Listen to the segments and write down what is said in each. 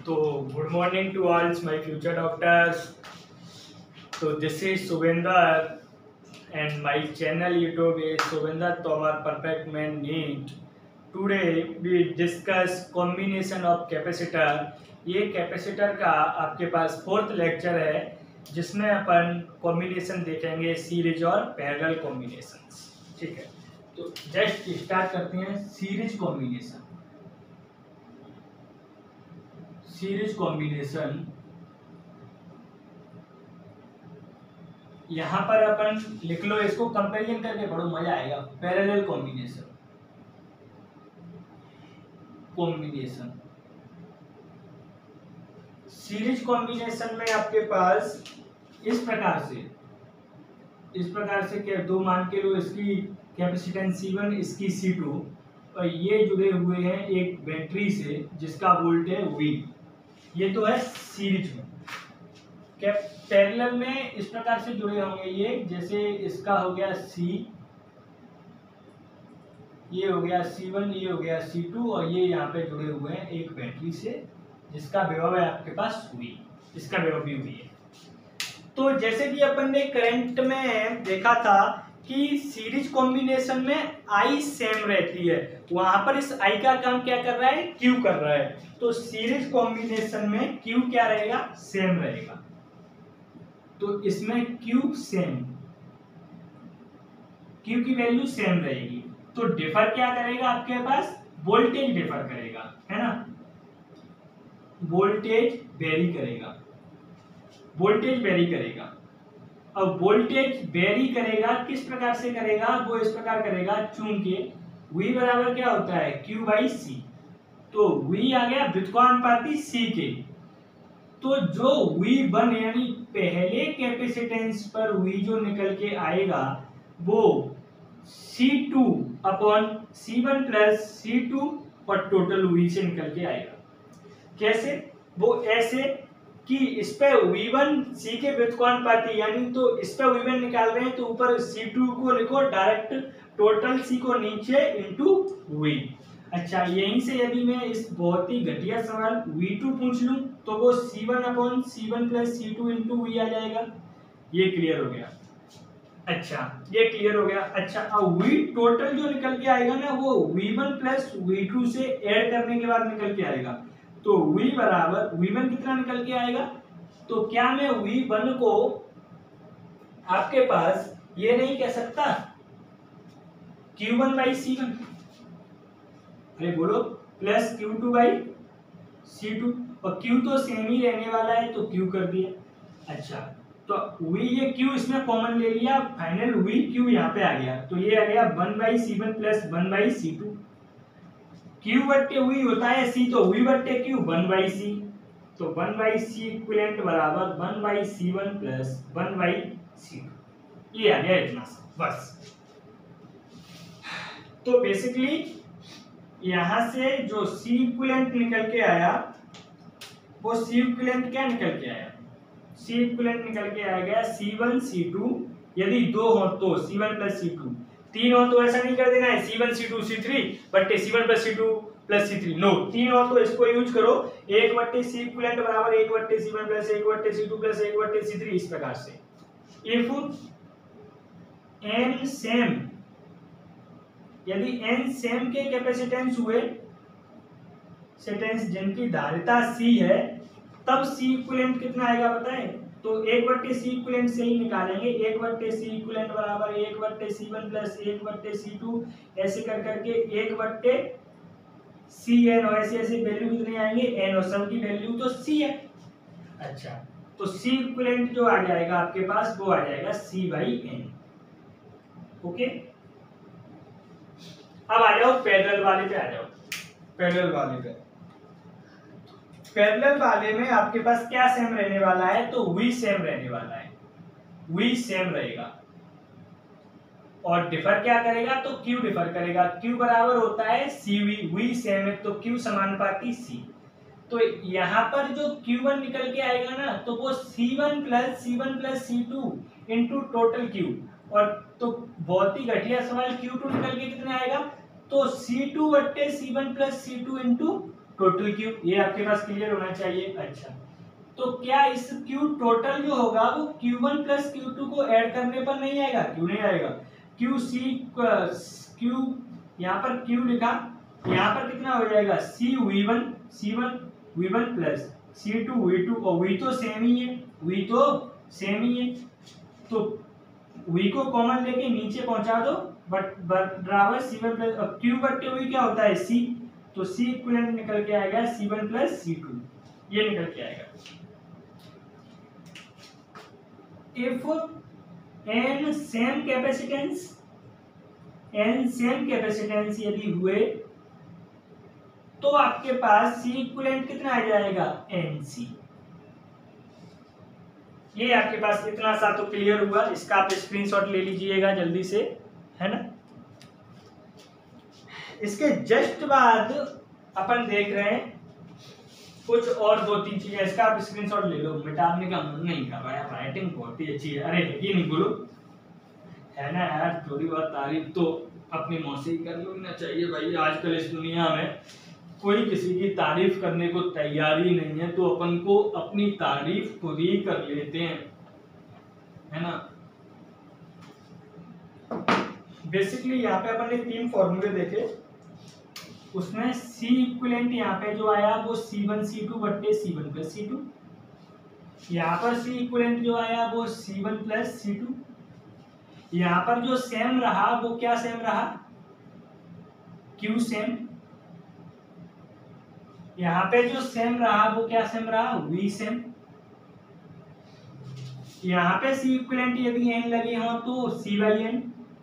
तो good morning to all my future doctors. तो this is Suvender and my channel YouTube is Subhendra Tomar Perfect Man NEET. Today we discuss combination of capacitor. ये capacitor का आपके पास fourth lecture है जिसमें अपन combination देखेंगे सीरीज और पैरेलल कॉम्बिनेशंस। ठीक है, तो जस्ट स्टार्ट करते हैं। सीरीज कॉम्बिनेशन, सीरीज कॉम्बिनेशन यहां पर अपन लिख लो, इसको कंपैरिजन करके पढ़ो, मजा आएगा। Parallel combination, combination series combination में आपके पास इस प्रकार से क्या दो मान के लो, इसकी कैपेसिटेंस C1 इसकी C2 और ये जुड़े हुए हैं एक बैटरी से जिसका वोल्ट है V। ये तो है सीरीज में। पैरेलल में इस प्रकार से जुड़े होंगे ये, जैसे इसका हो गया C, ये हो गया C1, ये हो गया C2 और ये यहाँ पे जुड़े हुए हैं एक बैटरी से जिसका विभव है आपके पास V, इसका विभव भी V है। तो जैसे कि अपन ने करंट में देखा था कि सीरीज कॉम्बिनेशन में I सेम रहती है, वहां पर इस I का काम क्या कर रहा है, Q कर रहा है। तो सीरीज कॉम्बिनेशन में Q क्या रहेगा, सेम रहेगा। तो इसमें Q सेम, Q की वैल्यू सेम रहेगी। तो डिफर क्या करेगा आपके पास, वोल्टेज डिफर करेगा, है ना, वोल्टेज वेरी करेगा, वोल्टेज वेरी करेगा। अब वोल्टेज वेरी करेगा किस प्रकार से करेगा, वो इस प्रकार करेगा, चूंकि V बराबर क्या होता है, Q बाई C। तो V आ गया व्युत्क्रमानुपाती C के, तो जो V1 यानी पहले कैपेसिटेंस पर V जो निकल के आएगा वो C2 upon C1 plus C2 और टोटल V से निकल के आएगा। कैसे, वो ऐसे कि इस पे V1 C के व्युत्क्रमानुपाती, यानी तो इस पे V1 निकाल रहे हैं तो ऊपर C2 को लिखो डायरेक्ट, टोटल C को नीचे इंटू V। अच्छा, यहीं से यदि मैं इस बहुत ही घटिया सवाल V2 पूछ लूं तो वो C1 upon C1 plus C2 into V आ जाएगा। ये क्लियर हो गया। अच्छा, ये क्लियर हो गया। अच्छा, अब V टोटल जो निकल के आएगा ना वो V1 प्लस V2 से ऐड करने के बाद निकल के आएगा। तो V बराबर V1 कितना निकल के आएगा, तो क्या मैं V1 को आपके पास ये नहीं कह सकता Q1 बाई C1, अरे बोलो, प्लस Q2 बाई C2, और Q तो सेम ही रहने वाला है तो Q कर दिया। अच्छा, तो V ये Q इसमें कॉमन ले लिया, फाइनल V Q यहाँ पे आ गया, तो ये आ गया 1 by C1 plus 1 by C2। Q बट्टे V होता है C, तो V बट्टे Q 1 बाई C, तो 1 बाई C इक्विवेलेंट बराबर 1 by C1 plus 1 by C2। ये आ गया इतना सा, बस। तो बेसिकली यहां से जो C इक्विवेलेंट निकल के आया वो C इक्विवेलेंट क्या निकल के आया, C इक्विवेलेंट निकल के आएगा C1 C2, यदि दो हो तो C1 प्लस C2, तीन हो तो ऐसा नहीं कर देना है C1 C2 C3 बट्टे C1 plus C2 plus C3, no, तीन हो तो इसको यूज करो, 1 बट्टे C इक्विवेलेंट बराबर 1 बट्टे C1 प्लस 1 बट्टे C2 प्लस 1 बट्टे C3, इस प्रकार से। इफ n सेम, यदि n सेम के कैपेसिटेंस हुए, सेटेंस जिनकी धारिता C है, तब C इक्विवेलेंट कितना आएगा पता है, तो 1 बट्टे C इक्विवेलेंट से ही निकालेंगे। 1 बट्टे C इक्विवेलेंट बराबर 1 बट्टे C1 प्लस 1 बट्टे C2, ऐसे कर करके 1 बट्टे Cn, और ऐसे ऐसे वैल्यू कितने आएंगे, n, और सब की वैल्यू तो C है। अच्छा, तो C इक्विवेलेंट जो आ जाएगा आपके पास वो आ जाएगा C बाई n। ओके, अब आ जाओ पैरेलल वाले पे, आ जाओ पैरेलल वाले पे। पैरेलल वाले में आपके पास क्या सेम रहने वाला है, तो V सेम रहने वाला है, V सेम रहेगा। और डिफर क्या करेगा, तो Q डिफर करेगा। Q बराबर होता है CV, V सेम है तो Q समानुपाती C। तो यहाँ पर जो Q1 निकल के आएगा ना, तो वो C1 plus C2 into total Q, और तो बहुत ही घटिया सवाल Q2 निकल के कितना आएगा, तो C2 बट्टे C1 plus C2 into total Q, ये आपके पास क्लियर होना चाहिए। अच्छा, तो क्या इस क्यू टोटल जो होगा वो Q1 प्लस Q2 को ऐड करने पर नहीं आएगा? क्यों नहीं आएगा? क्यू यहाँ पर क्यू लिखा, यहाँ पर कितना हो जाएगा C1 V1 plus C2 V2, और V तो सेम ही है, V तो सेम ही है, तो V को कॉमन लेके नीचे पहुंचा दो, बराबर C1 प्लस Q बट्टे V क्या होता है C, तो C इक्विवेलेंट निकल के आएगा C1 प्लस C2, ये निकल के आएगा। If n सेम कैपेसिटेंस यदि हुए तो आपके पास C इक्विवेलेंट कितना आ जाएगा NC। ये आपके पास इतना सा तो क्लियर हुआ, इसका आप स्क्रीनशॉट ले लीजिएगा जल्दी से, है ना। इसके जस्ट बाद अपन देख रहे हैं कुछ और 2-3 चीजें, इसका आप स्क्रीनशॉट ले लो, मिटाने का मन नहीं कर रहा है, राइटिंग बहुत ही अच्छी है। अरे ये नहीं बोलो, है ना यार, थोड़ी बहुत तारीफ तो अपनी मौत से ही कर लेना चाहिए भाई। आजकल इस दुनिया में कोई किसी की तारीफ करने को तैयार ही नहीं है, तो अपन को अपनी तारीफ खुद ही कर लेते हैं, है ना। बेसिकली यहाँ पे अपन ने 3 फॉर्मूले देखे, उसमें C इक्विवेलेंट यहाँ पे जो आया वो C1 C2 बट्टे C1 प्लस C2, यहाँ पर C इक्विवेलेंट जो आया वो C1 प्लस C2, यहाँ पर जो सेम रहा वो क्या सेम रहा, Q सेम, यहाँ पे जो सेम रहा वो क्या सेम रहा, V सेम। यहाँ पे C इक्विवेलेंट यदि n लगे हो तो C/n,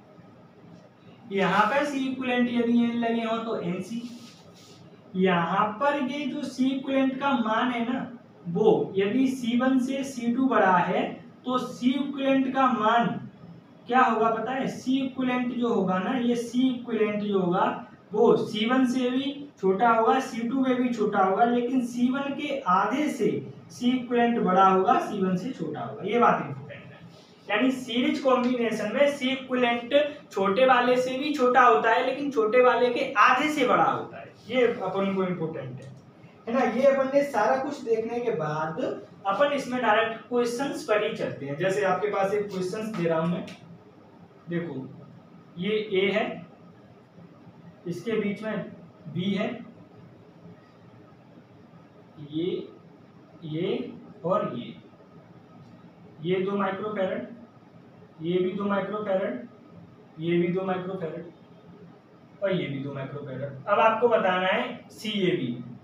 यहाँ पर C इक्विवेलेंट यदि n लगे हो तो NC। यहाँ पर ये जो C इक्विवेलेंट का मान है ना, वो यदि C1 से C2 बड़ा है तो C इक्विवेलेंट का मान क्या होगा पता है? C इक्विवेलेंट जो होगा ना, ये C इक्विवेलेंट जो होगा वो C1 से भी छोटा होगा, C2 में भी छोटा होगा, लेकिन C1 के आधे से C इक्विवेलेंट बड़ा होगा, C1 से छोटा होगा। ये बात इंपॉर्टेंट है, यानी सीरीज कॉम्बिनेशन में C इक्विवेलेंट छोटे वाले से भी छोटा होता है, लेकिन छोटे वाले के आधे से बड़ा होता है। ये अपन को इम्पोर्टेंट है ना। ये अपन ने सारा कुछ देखने के बाद अपन इसमें डायरेक्ट क्वेश्चंस पर ही चलते हैं। जैसे आपके पास एक क्वेश्चंस दे रहा हूं मैं, देखो ये A है, इसके बीच में B है, ये और ये 2 माइक्रोफैरड, ये भी 2 माइक्रोफैरड, ये भी 2 माइक्रोफैरड और ये भी 2 माइक्रोफैरड। अब आपको बताना है CAB,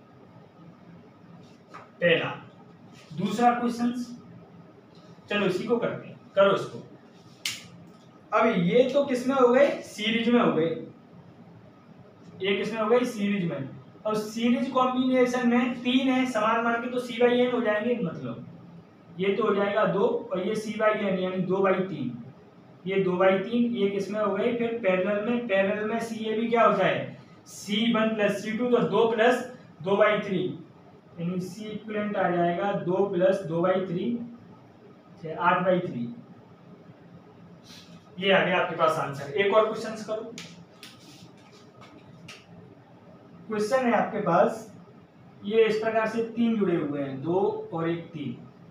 पहला। दूसरा क्वेश्चन, चलो इसी को करते हैं, करो इसको। अब ये तो किसमें हो गए, सीरीज में हो गए, ये किसमें हो गई, सीरीज में। और सीरीज कॉम्बिनेशन में 3 है, समान मान के तो C/n हो जाएंगे, मतलब ये तो हो जाएगा 2 और ये C/n यानी 2/3, ये 2/3, ये किसमें हो गए फिर पैरेलल में CAB क्या होता है, C1 प्लस C2, तो 2 प्लस 2/3 यानी C इक्विवेलेंट आ जाएगा 2 प्लस 2/3 8/3। ये आ गया आपके पास आंसर। एक और क्वेश्चन करो। क्वेश्चन है आपके पास, ये इस प्रकार से 3 जुड़े हुए हैं, 2 और 1 3,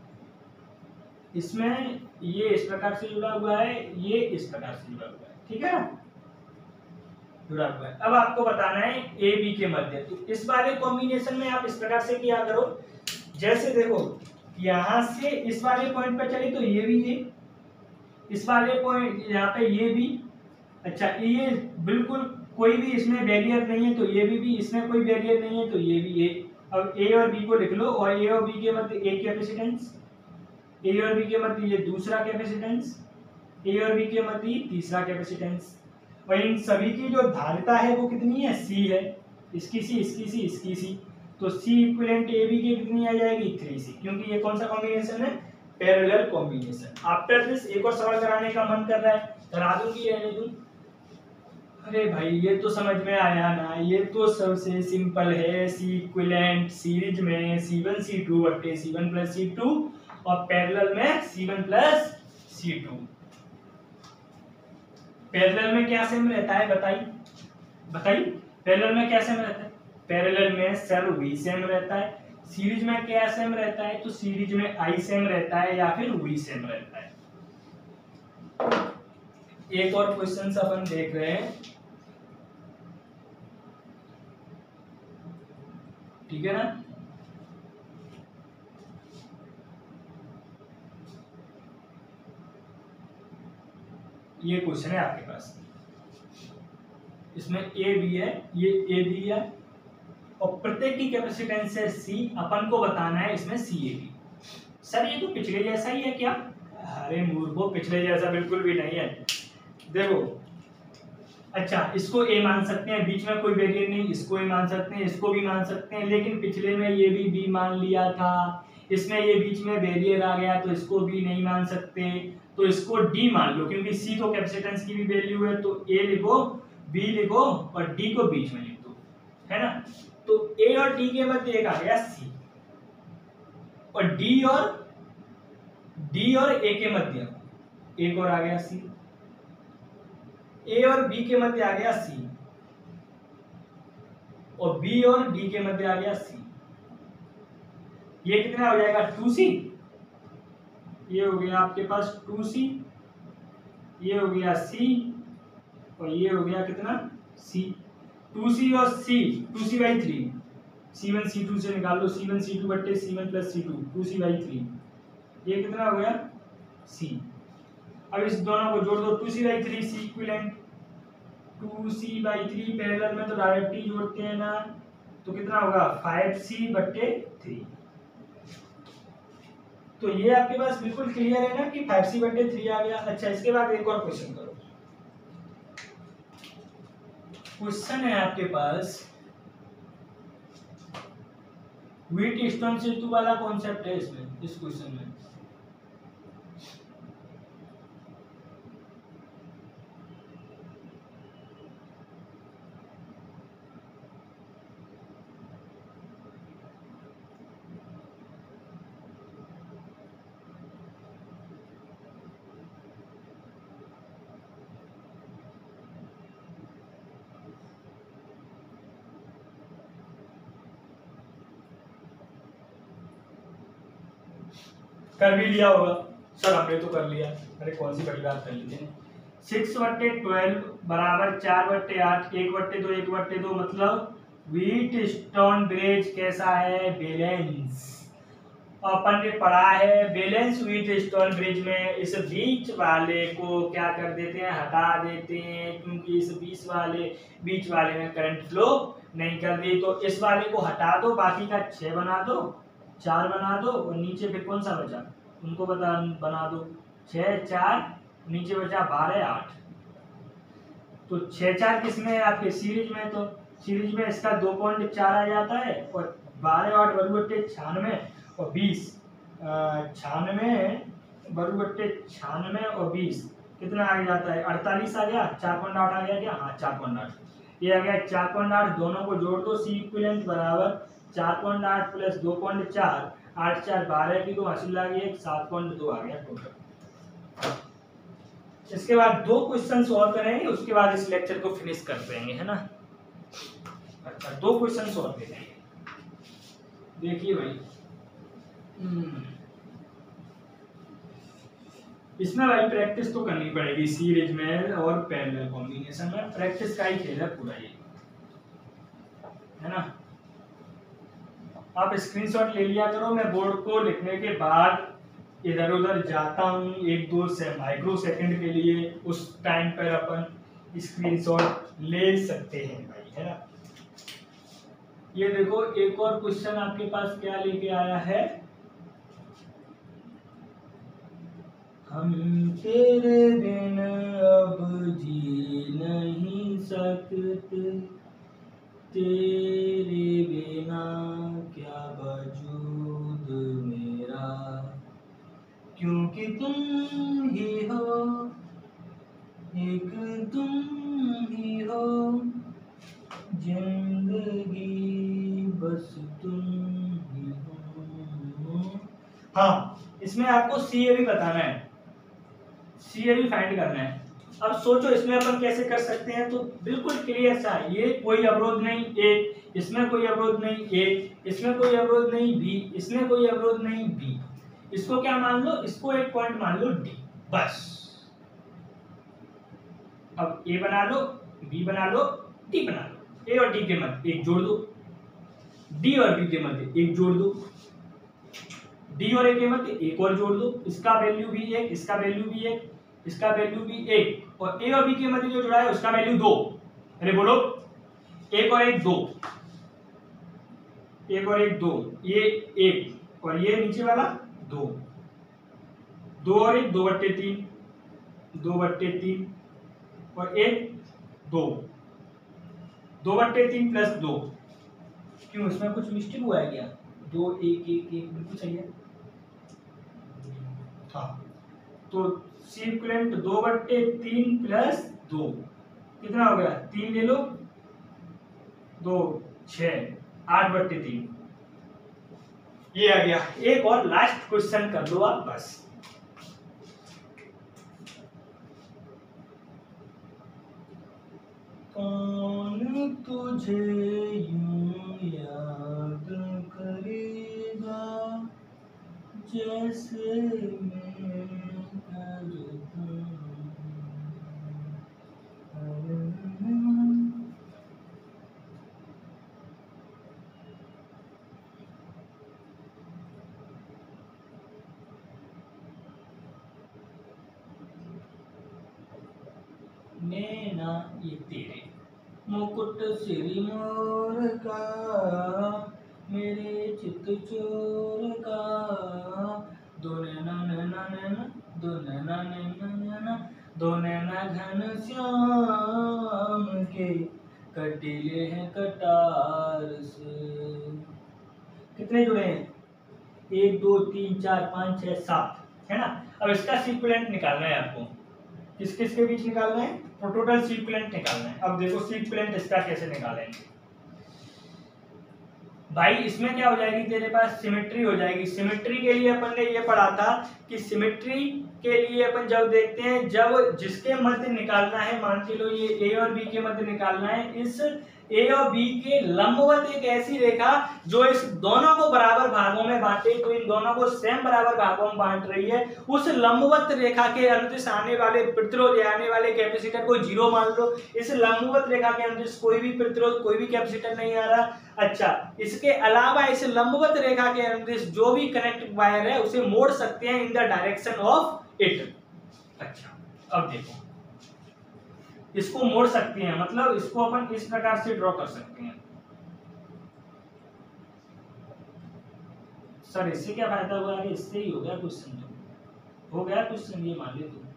इसमें ये इस प्रकार से जुड़ा हुआ है, ये इस प्रकार से जुड़ा हुआ है, ठीक है ना, जुड़ा हुआ है। अब आपको बताना है A B के मध्य, तो इस वाले कॉम्बिनेशन में आप इस प्रकार से किया करो, जैसे देखो यहां से इस वाले पॉइंट पर चले तो ये भी है, इस वाले पॉइंट यहाँ पे ये भी, अच्छा ये बिल्कुल कोई भी इसमें बैरियर नहीं है तो ये भी इसमें कोई बैरियर नहीं है तो ये भी है। अब A और B को लिख लो, और A और B के मध्य एक कैपेसिटेंस, A और B के मध्य ये दूसरा कैपेसिटेंस, A और B के मध्य तीसरा कैपेसिटेंस, और इन सभी की जो धारिता है वो कितनी है, C है, इसकी C, तो C इक्विवेलेंट AB की कितनी आ जाएगी 3C, क्योंकि ये कौन सा कॉम्बिनेशन है, पैरेलल कॉम्बिनेशन। आफ्टर दिस एक और सवाल कराने का मन कर रहा है, करा दूंगी रहने दूं। अरे भाई ये तो समझ में आया ना, ये तो सबसे सिंपल है, C इक्विवेलेंट सीरीज में C1 C2 बट्टे C1 प्लस C2 और पैरेलल में C1 प्लस C2। पैरेलल में क्या सेम रहता है, बताइए पैरेलल में क्या सेम रहता है, पैरेलल में सर वी सेम रहता है, सीरीज में क्या सेम रहता है, तो सीरीज में आई सेम रहता है या फिर वी सेम रहता है। एक और क्वेश्चन अपन देख रहे हैं, ठीक है ना। ये क्वेश्चन है आपके पास, इसमें ए बी है, ये ए बी है और प्रत्येक की कैपेसिटेंस है सी, अपन को बताना है इसमें सी ए बी। सर ये तो पिछले जैसा ही है क्या? अरे मूर्खों, पिछले जैसा बिल्कुल भी नहीं है। देखो अच्छा, इसको ए मान सकते हैं, बीच में कोई वेरिएबल नहीं, इसको ए मान सकते हैं, इसको भी मान सकते हैं, लेकिन पिछले में ये भी बी मान लिया था, इसमें ये बीच में वेरिएबल आ गया तो इसको बी नहीं मान सकते, तो इसको डी मान लो, क्योंकि सी तो कैपेसिटेंस की भी वैल्यू है, तो ए लिखो, बी लिखो और डी को बीच में लिख दो, है ना। तो ए और डी के मध्य एक आ गया सी, और डी और ए के मध्य एक और आ गया सी, ए और बी के मध्य आ गया सी, और बी और डी के मध्य आ गया सी। ये कितना हो जाएगा 2c, ये हो गया आपके पास 2c, ये हो गया c और ये हो गया कितना c। 2c और c, 2c/3, c1 c2 से निकाल लो, c1 c2 बट्टे c1 प्लस c2, 2c/3, ये कितना हो गया c। अब इस दोनों को जोड़ दो, 2c/3 c equivalent 2c/3, parallel में तो डायरेक्ट ही जोड़ते हैं ना, तो कितना होगा 5c/3। तो ये आपके पास बिल्कुल क्लियर है ना कि 5c/3 आ गया। अच्छा, इसके बाद एक और क्वेश्चन करो। क्वेश्चन है आपके पास व्हीटस्टोन सेतु वाला कॉन्सेप्ट है इसमें, इस क्वेश्चन में। कर भी लिया होगा सर, हमने तो कर लिया। अरे कौन सी बड़ी बात कर लेते हैं। 6/12 बराबर 4/8, 1/2, 1/2, मतलब व्हीटस्टोन ब्रिज कैसा है, बैलेंस। अपन ने पढ़ा है बैलेंस व्हीटस्टोन ब्रिज में इस बीच वाले को क्या कर देते हैं, हटा देते हैं, क्योंकि इस बीच वाले में करंट फ्लो नहीं कर रही, तो इस वाले को हटा दो, बाकी का 6 बना दो, 4 बना दो, और नीचे फिर कौन सा बचा उनको बना दो, 6 4, नीचे बचा 12 8। तो 6 4 किसमें है आपके सीरीज में, तो सीरीज में इसका 2.4 आ जाता है, और 12 8 96 और 20 96 96 और 20 कितना आ जाता है 48 आ गया, 4.8 आ गया क्या, हाँ 4.8, ये आ गया 4.8। दोनों को जोड़ दो, सी इक्विवेलेंट बराबर 4.8 प्लस 2.4, 8 4 12 की तो हासिल आ गई 7.2 आ गया टोटल। इसके बाद 2 क्वेश्चन सॉल्व करेंगे, उसके बाद इस लेक्चर को फिनिश कर देंगे, है ना। अच्छा, 2 क्वेश्चन सॉल्व करेंगे। देखिए भाई, इसमें भाई प्रैक्टिस तो करनी पड़ेगी, सीरीज में और पैरेलल कॉम्बिनेशन में प्रैक्टिस का ही खेल है पूरा ये, है ना। आप स्क्रीनशॉट ले लिया करो, मैं बोर्ड को लिखने के बाद इधर उधर जाता हूँ 1-2 माइक्रो सेकंड के लिए, उस टाइम पर अपन स्क्रीनशॉट ले सकते हैं भाई, है ना। ये देखो एक और क्वेश्चन आपके पास क्या लेके आया है, हम तेरे बिन अब जी नहीं सकते, तेरे बिना क्या वजूद मेरा, क्योंकि तुम ही हो, एक तुम ही हो, जिंदगी बस तुम ही हो। हाँ, इसमें आपको सी ए भी बताना है, सी ए भी फाइंड करना है। अब सोचो इसमें अपन कैसे कर सकते हैं, तो बिल्कुल क्लियर सा, ये कोई अवरोध नहीं ए, इसमें कोई अवरोध नहीं ए, इसमें कोई अवरोध नहीं बी, इसमें कोई अवरोध नहीं बी, इसको क्या मान लो, इसको एक पॉइंट मान लो डी, बस। अब ए बना लो, बी बना लो, डी बना लो, ए और डी के मध्य एक जोड़ दो, डी और बी के मध्य एक जोड़ दो, डी और ए के मध्य एक और जोड़ दो, इसका वैल्यू भी एक, इसका वैल्यू भी एक, इसका वैल्यू भी एक, और ए और बी के मध्य जो जुड़ा है उसका वैल्यू 2। अरे बोलो, एक और एक 2, एक और एक 2, ये एक और ये नीचे वाला 2, 2 और एक 2/3, 2/3 और एक 2, 2/3 प्लस 2। क्यों, इसमें कुछ मिस्टेक हुआ है क्या? 2 1 1 1 बिल्कुल सही है। हाँ, तो सीक्वेंट 2/3 प्लस 2 कितना हो गया? 3 ले लो, 2 6 8/3 ये आ गया। एक और लास्ट क्वेश्चन कर दो आप बस। कौन तुझे यूं याद करेगा जैसे मैं करता हूं। नैना ये तेरे मुकुट श्री मोर का, मेरे चित चोर का, दो नैना नैना नैना, दो नैना नैना नैना, दो नैना घन श्याम के, कटीले हैं कटार से। कितने जुड़े हैं? 1 2 3 4 5 6 7 है ना। अब इसका सीक्वेंट निकालना है आपको। किस किस के बीच निकालना है? तो टोटल सीक्वेंट निकालना है। अब देखो सीक्वेंट इसका कैसे निकालेंगे भाई। इसमें क्या हो जाएगी, तेरे पास सिमेट्री हो जाएगी। सिमेट्री के लिए अपन ने ये पढ़ा था कि सिमेट्री के लिए अपन जब देखते हैं, जब जिसके मध्य निकालना है, मान के लो ये ए और बी के मध्य निकालना है, इस ए और बी के लंबवत एक ऐसी रेखा जो इस दोनों को बराबर भागों में बांटे, तो इन दोनों को सेम बराबर भागों में बांट रही है, उस लंबवत रेखा के अनुदिश आने वाले प्रतिरोध या आने वाले कैपेसिटर को 0 मान लो। इस लंबवत रेखा के अनुदिश कोई भी प्रतिरोध कोई भी कैपेसिटर नहीं आ रहा। अच्छा, इसके अलावा इस लंबवत रेखा के अनुदिश जो भी कनेक्ट वायर है उसे मोड़ सकते हैं in the direction of it. अच्छा, अब देखो इसको मोड़ सकते हैं, मतलब इसको अपन इस प्रकार से ड्रॉ कर सकते हैं। सर इससे क्या फायदा हुआ? अरे इससे ही हो गया क्वेश्चन, तो हो गया क्वेश्चन, ये मान ले तो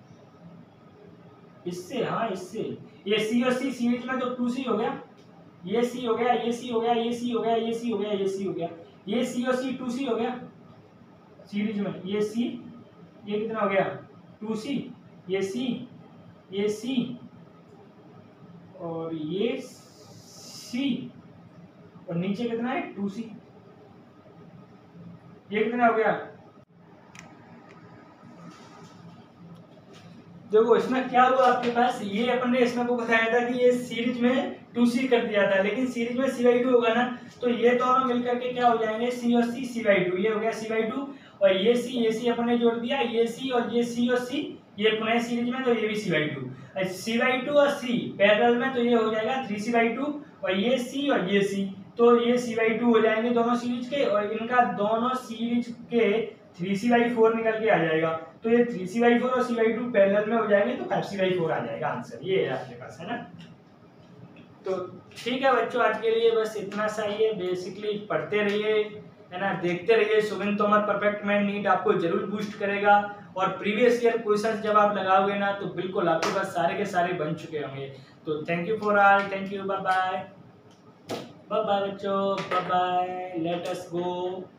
इससे। हाँ इससे, ये सी और सी सीरीज में तो 2C हो गया, ये सी हो गया, ये सी हो गया, ये सी हो गया, ये सी हो गया, ये सी हो गया, ये सी और सी 2C हो गया सीरीज में। ये सी, ये कितना हो गया 2C, ये सी, ये सी और ये सी, और नीचे कितना है 2C। ये कितना हो गया? देखो इसमें क्या हुआ आपके पास, ये अपन ने इसमें को बताया था कि ये सीरीज में 2C कर दिया था, लेकिन सीरीज में C/2 होगा ना, तो ये दोनों मिलकर के क्या हो जाएंगे C और C C/2। ये हो गया C/2 और ये C अपन ने जोड़ दिया, ये C और ये C और C ये पुनः सीरीज में, तो ये भी C/2। C/2 और C पैरेलल में, तो ये हो जाएगा 3C/2 और ये C और ये C, तो ये C/2 हो जाएंगे दोनों सीरीज के, और इनका दोनों सीरीज के 3C/4 निकल के आ जाएगा। तो ये 3C/4 और C/2 पैरेलल में हो जाएंगे, तो 5C/4 आ जाएगा आंसर। ये है आपके पास, है ना। तो ठीक है बच्चों, आज के लिए बस इतना सा ही है। बेसिकली पढ़ते रहिए, है ना, देखते रहिए। Shubhin Tomar perfect math NEET आपको जरूर बूस्ट करेगा, और प्रीवियस ईयर क्वेश्चंस जब आप लगाओगे ना, तो बिल्कुल आपके पास सारे के सारे बन चुके होंगे। तो thank you for all, thank you, bye bye, bye bye बच्चों, बाय बाय, लेट अस गो।